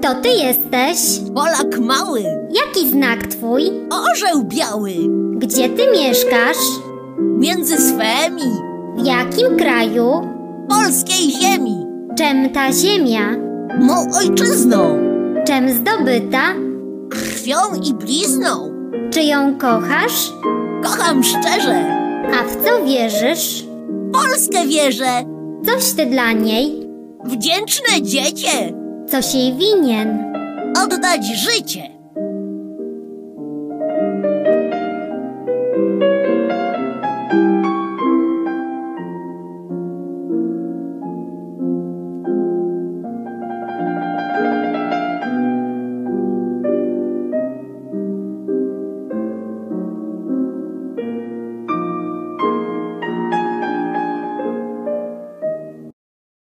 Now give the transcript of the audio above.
Kto ty jesteś? Polak mały, Jaki znak twój? orzeł biały, Gdzie ty mieszkasz? między swemi, W jakim kraju? polskiej ziemi, Czem ta ziemia? mą ojczyzną, Czem zdobyta? krwią i blizną. Czy ją kochasz? Kocham szczerze, A w co wierzysz? Polskę wierzę, Coś ty dla niej? wdzięczne dziecię, Coś jej winien? oddać życie.